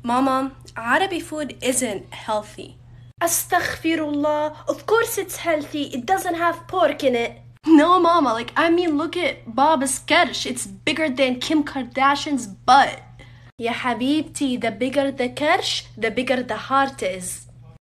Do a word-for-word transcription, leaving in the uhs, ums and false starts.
Mama, Arabi food isn't healthy. Astaghfirullah. Of course it's healthy. It doesn't have pork in it. No, Mama, like, I mean, look at Baba's kersh. It's bigger than Kim Kardashian's butt. Ya habibti, the bigger the kersh, the bigger the heart is.